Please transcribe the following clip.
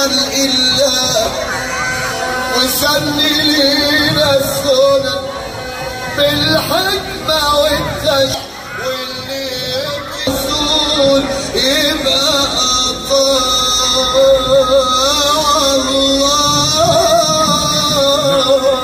خلق الله وسن لينا السنن بالحكمة والتشريع واللي يبقى يبقى